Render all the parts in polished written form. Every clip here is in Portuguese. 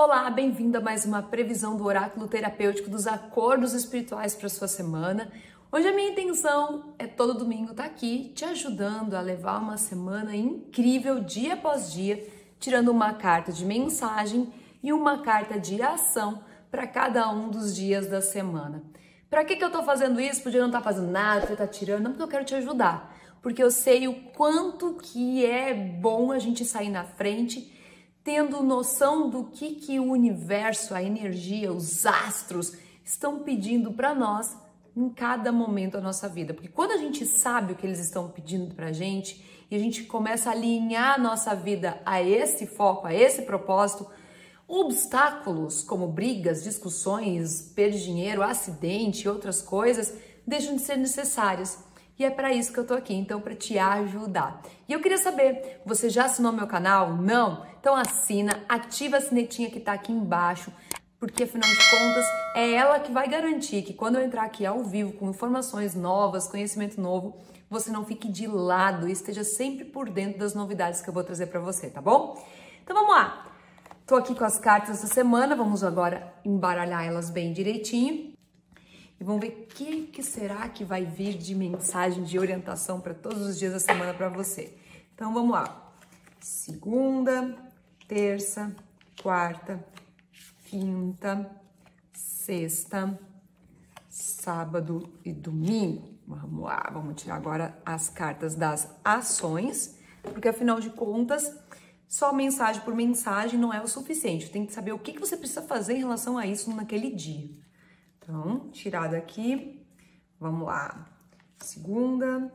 Olá, bem-vindo a mais uma previsão do oráculo terapêutico dos acordos espirituais para sua semana. Hoje a minha intenção é todo domingo estar aqui te ajudando a levar uma semana incrível dia após dia, tirando uma carta de mensagem e uma carta de ação para cada um dos dias da semana. Para que eu tô fazendo isso? Podia não estar fazendo nada, você tá tirando, não, porque eu quero te ajudar. Porque eu sei o quanto que é bom a gente sair na frente, tendo noção do que o universo, a energia, os astros estão pedindo para nós em cada momento da nossa vida. Porque quando a gente sabe o que eles estão pedindo pra gente e a gente começa a alinhar a nossa vida a esse foco, a esse propósito, obstáculos como brigas, discussões, perda de dinheiro, acidente e outras coisas deixam de ser necessárias. E é para isso que eu tô aqui, então, para te ajudar. E eu queria saber, você já assinou meu canal? Não? Então assina, ativa a sinetinha que tá aqui embaixo, porque afinal de contas é ela que vai garantir que quando eu entrar aqui ao vivo com informações novas, conhecimento novo, você não fique de lado e esteja sempre por dentro das novidades que eu vou trazer para você, tá bom? Então vamos lá. Tô aqui com as cartas da semana, vamos agora embaralhar elas bem direitinho. E vamos ver o que será que vai vir de mensagem, de orientação para todos os dias da semana para você. Então vamos lá. Segunda, terça, quarta, quinta, sexta, sábado e domingo. Vamos lá, vamos tirar agora as cartas das ações, porque afinal de contas, só mensagem por mensagem não é o suficiente. Tem que saber o que você precisa fazer em relação a isso naquele dia. Então, tirada aqui, vamos lá. Segunda,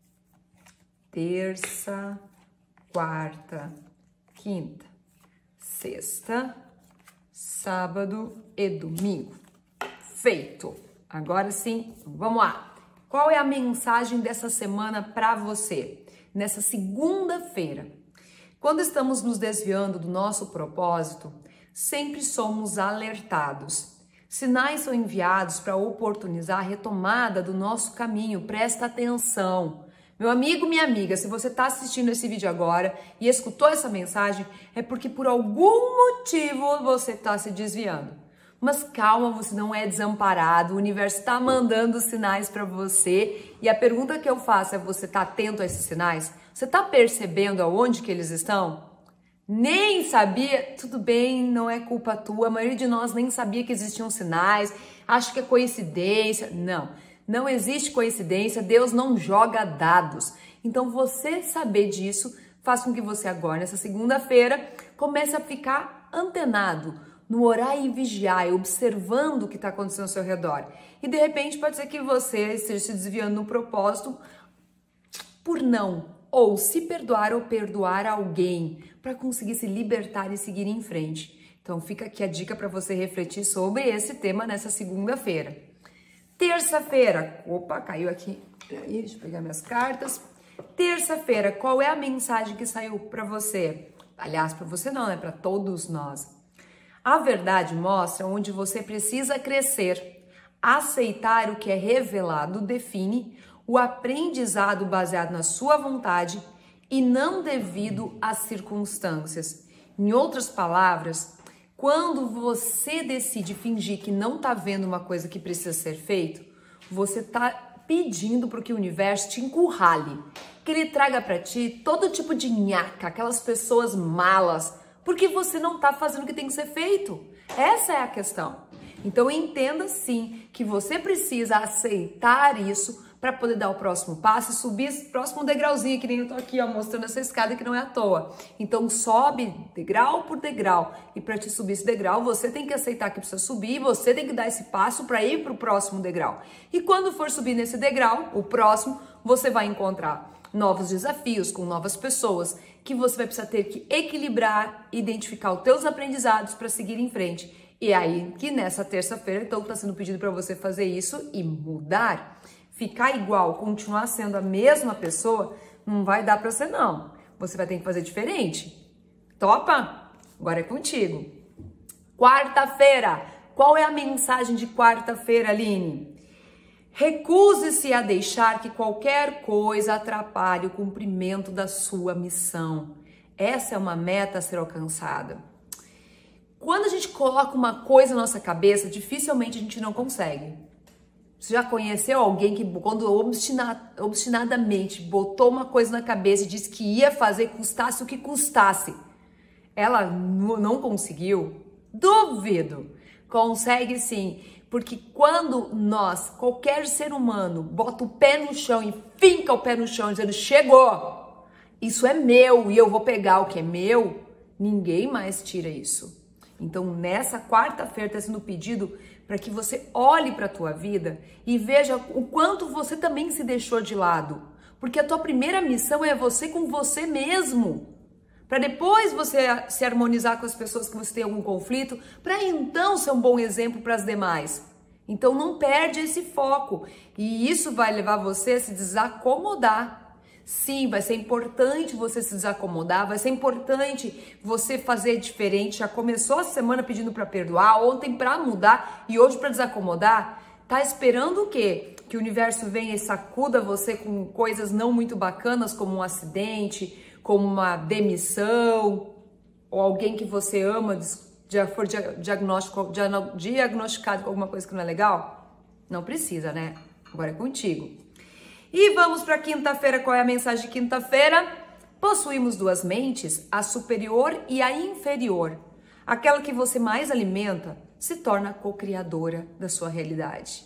terça, quarta, quinta, sexta, sábado e domingo. Feito! Agora sim, vamos lá. Qual é a mensagem dessa semana para você? Nessa segunda-feira. Quando estamos nos desviando do nosso propósito, sempre somos alertados. Sinais são enviados para oportunizar a retomada do nosso caminho. Presta atenção. Meu amigo, minha amiga, se você está assistindo esse vídeo agora e escutou essa mensagem, é porque por algum motivo você está se desviando. Mas calma, você não é desamparado, o universo está mandando sinais para você. E a pergunta que eu faço é, você está atento a esses sinais? Você está percebendo aonde que eles estão? Nem sabia, tudo bem, não é culpa tua, a maioria de nós nem sabia que existiam sinais, acho que é coincidência. Não existe coincidência, Deus não joga dados. Então você saber disso faz com que você agora, nessa segunda-feira, comece a ficar antenado, no orar e vigiar, observando o que está acontecendo ao seu redor. E de repente pode ser que você esteja se desviando no propósito por não ou se perdoar ou perdoar alguém para conseguir se libertar e seguir em frente. Então fica aqui a dica para você refletir sobre esse tema nessa segunda-feira. Terça-feira, opa, caiu aqui, peraí, deixa eu pegar minhas cartas. Terça-feira, qual é a mensagem que saiu para você? Aliás, para você não, né? Para todos nós. A verdade mostra onde você precisa crescer. Aceitar o que é revelado define o aprendizado baseado na sua vontade e não devido às circunstâncias. Em outras palavras, quando você decide fingir que não está vendo uma coisa que precisa ser feita, você está pedindo para que o universo te encurrale, que ele traga para ti todo tipo de nhaca, aquelas pessoas malas, porque você não está fazendo o que tem que ser feito. Essa é a questão. Então entenda sim que você precisa aceitar isso para poder dar o próximo passo e subir esse próximo degrauzinho, que nem eu tô aqui, ó, mostrando essa escada que não é à toa. Então sobe degrau por degrau, e para te subir esse degrau, você tem que aceitar que precisa subir, e você tem que dar esse passo para ir para o próximo degrau. E quando for subir nesse degrau, o próximo, você vai encontrar novos desafios com novas pessoas, que você vai precisar ter que equilibrar, identificar os teus aprendizados para seguir em frente. E aí, que nessa terça-feira, então, está sendo pedido para você fazer isso e mudar. Ficar igual, continuar sendo a mesma pessoa, não vai dar para você não. Você vai ter que fazer diferente. Topa? Agora é contigo. Quarta-feira. Qual é a mensagem de quarta-feira, Aline? Recuse-se a deixar que qualquer coisa atrapalhe o cumprimento da sua missão. Essa é uma meta a ser alcançada. Quando a gente coloca uma coisa na nossa cabeça, dificilmente a gente não consegue. Você já conheceu alguém que, quando obstinadamente botou uma coisa na cabeça e disse que ia fazer, custasse o que custasse, ela não conseguiu? Duvido! Consegue sim, porque quando nós, qualquer ser humano, bota o pé no chão e finca o pé no chão dizendo, chegou, isso é meu e eu vou pegar o que é meu, ninguém mais tira isso. Então, nessa quarta-feira está sendo pedido para que você olhe para a tua vida e veja o quanto você também se deixou de lado. Porque a tua primeira missão é você com você mesmo. Para depois você se harmonizar com as pessoas que você tem algum conflito, para então ser um bom exemplo para as demais. Então, não perde esse foco. E isso vai levar você a se desacomodar. Sim, vai ser importante você se desacomodar, vai ser importante você fazer diferente. Já começou a semana pedindo para perdoar, ontem para mudar e hoje para desacomodar. Tá esperando o quê? Que o universo venha e sacuda você com coisas não muito bacanas, como um acidente, como uma demissão, ou alguém que você ama já for diagnosticado com alguma coisa que não é legal? Não precisa, né? Agora é contigo. E vamos para quinta-feira. Qual é a mensagem de quinta-feira? Possuímos duas mentes, a superior e a inferior. Aquela que você mais alimenta se torna co-criadora da sua realidade.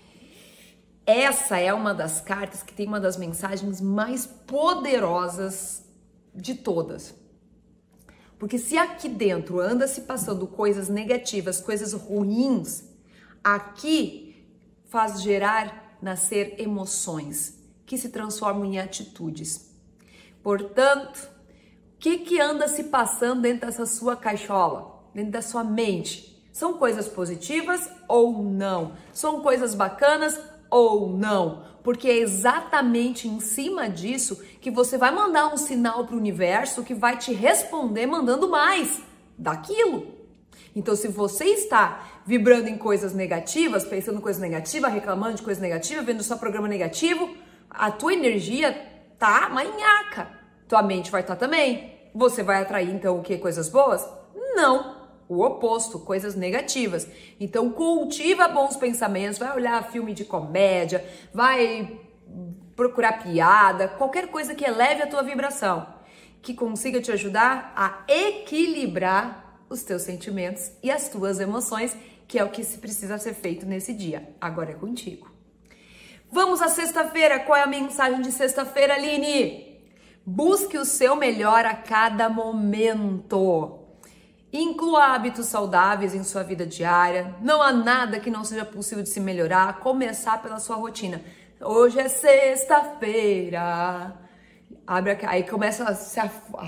Essa é uma das cartas que tem uma das mensagens mais poderosas de todas. Porque se aqui dentro anda se passando coisas negativas, coisas ruins, aqui faz nascer emoções que se transformam em atitudes. Portanto, o que anda se passando dentro dessa sua caixola, dentro da sua mente? São coisas positivas ou não? São coisas bacanas ou não? Porque é exatamente em cima disso que você vai mandar um sinal para o universo que vai te responder mandando mais daquilo. Então, se você está vibrando em coisas negativas, pensando em coisas negativas, reclamando de coisas negativas, vendo só programa negativo, a tua energia tá manhaca. Tua mente vai estar também. Você vai atrair, então, o quê? Coisas boas? Não. O oposto, coisas negativas. Então, cultiva bons pensamentos, vai olhar filme de comédia, vai procurar piada, qualquer coisa que eleve a tua vibração, que consiga te ajudar a equilibrar os teus sentimentos e as tuas emoções, que é o que se precisa ser feito nesse dia. Agora é contigo. Vamos à sexta-feira. Qual é a mensagem de sexta-feira, Aline? Busque o seu melhor a cada momento. Inclua hábitos saudáveis em sua vida diária. Não há nada que não seja possível de se melhorar, a começar pela sua rotina. Hoje é sexta-feira. Aí começa a se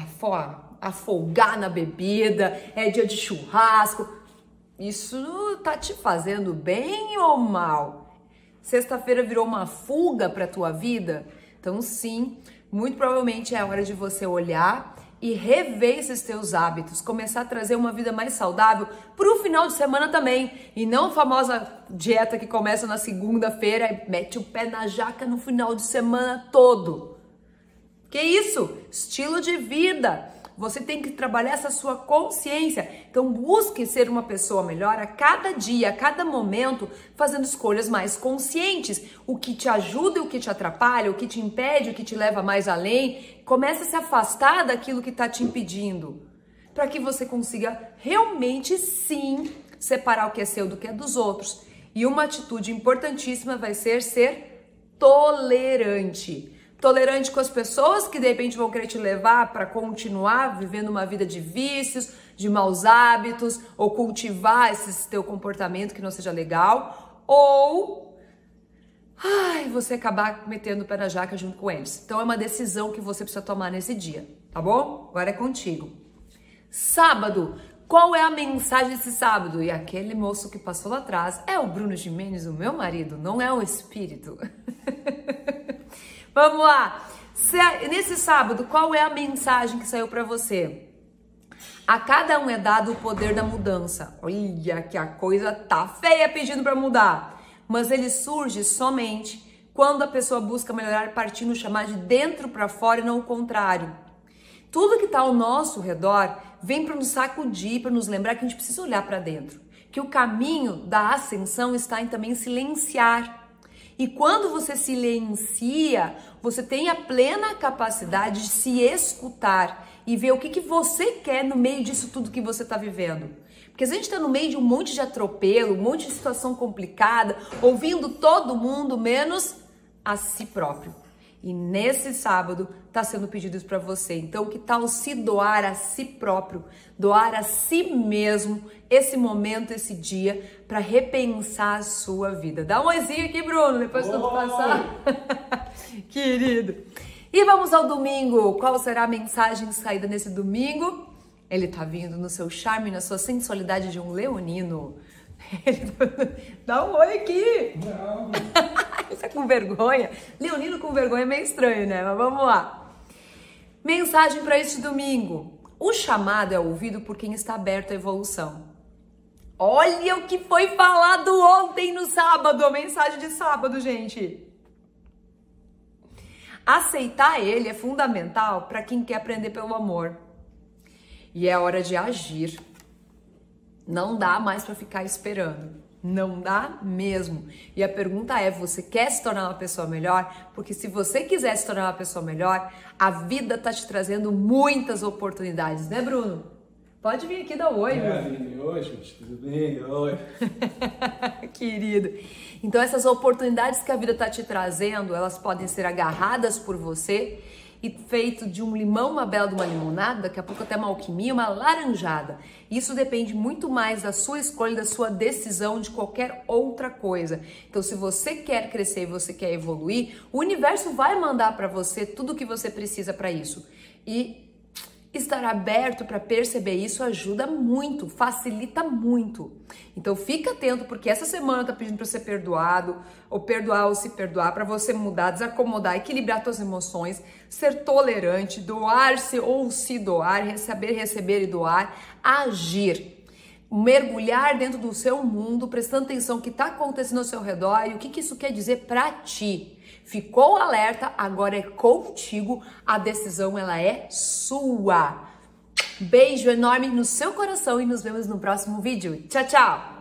afogar na bebida, é dia de churrasco. Isso tá te fazendo bem ou mal? Sexta-feira virou uma fuga para tua vida? Então sim, muito provavelmente é a hora de você olhar e rever esses teus hábitos, começar a trazer uma vida mais saudável pro final de semana também, e não a famosa dieta que começa na segunda-feira e mete o pé na jaca no final de semana todo. Que isso? Estilo de vida. Você tem que trabalhar essa sua consciência. Então busque ser uma pessoa melhor a cada dia, a cada momento, fazendo escolhas mais conscientes. O que te ajuda e o que te atrapalha, o que te impede, o que te leva mais além. Comece a se afastar daquilo que está te impedindo, para que você consiga realmente sim separar o que é seu do que é dos outros. E uma atitude importantíssima vai ser tolerante. Tolerante com as pessoas que de repente vão querer te levar para continuar vivendo uma vida de vícios, de maus hábitos, ou cultivar esse teu comportamento que não seja legal, ou você acabar metendo o pé na jaca junto com eles. Então é uma decisão que você precisa tomar nesse dia, tá bom? Agora é contigo. Sábado, qual é a mensagem desse sábado? E aquele moço que passou lá atrás é o Bruno Gimenez, o meu marido, não é o espírito. Vamos lá. Nesse sábado, qual é a mensagem que saiu para você? A cada um é dado o poder da mudança. Olha que a coisa tá feia pedindo para mudar. Mas ele surge somente quando a pessoa busca melhorar partindo chamar de dentro para fora e não o contrário. Tudo que está ao nosso redor vem para nos sacudir, para nos lembrar que a gente precisa olhar para dentro. Que o caminho da ascensão está em também silenciar. E quando você silencia, você tem a plena capacidade de se escutar e ver o que você quer no meio disso tudo que você está vivendo. Porque a gente está no meio de um monte de atropelo, um monte de situação complicada, ouvindo todo mundo, menos a si próprio. E nesse sábado está sendo pedido isso para você. Então, que tal se doar a si próprio, doar a si mesmo esse momento, esse dia, para repensar a sua vida? Dá um oizinho aqui, Bruno, depois que eu passar. Querido. E vamos ao domingo. Qual será a mensagem de saída nesse domingo? Ele tá vindo no seu charme, na sua sensualidade de um leonino. Dá um oi aqui. Não. Você é com vergonha? Leonino com vergonha é meio estranho, né? Mas vamos lá. Mensagem para este domingo. O chamado é ouvido por quem está aberto à evolução. Olha o que foi falado ontem no sábado, a mensagem de sábado, gente. Aceitar ele é fundamental para quem quer aprender pelo amor. E é hora de agir. Não dá mais para ficar esperando. Não dá mesmo. E a pergunta é, você quer se tornar uma pessoa melhor? Porque se você quiser se tornar uma pessoa melhor, a vida tá te trazendo muitas oportunidades, né, Bruno? Pode vir aqui dar oi, Bruno. Oi, gente, tudo bem? Oi. Querido. Então essas oportunidades que a vida tá te trazendo, elas podem ser agarradas por você e feito de um limão, uma bela de uma limonada, daqui a pouco até uma alquimia, uma laranjada. Isso depende muito mais da sua escolha, da sua decisão, de qualquer outra coisa. Então, se você quer crescer e você quer evoluir, o universo vai mandar para você tudo o que você precisa para isso. E estar aberto para perceber isso ajuda muito, facilita muito. Então fica atento, porque essa semana tá pedindo para ser perdoado, ou perdoar ou se perdoar, para você mudar, desacomodar, equilibrar suas emoções, ser tolerante, doar-se ou se doar, saber receber e doar, agir. Mergulhar dentro do seu mundo, prestando atenção no que está acontecendo ao seu redor e o que isso quer dizer para ti. Ficou alerta, agora é contigo, a decisão ela é sua. Beijo enorme no seu coração e nos vemos no próximo vídeo. Tchau, tchau!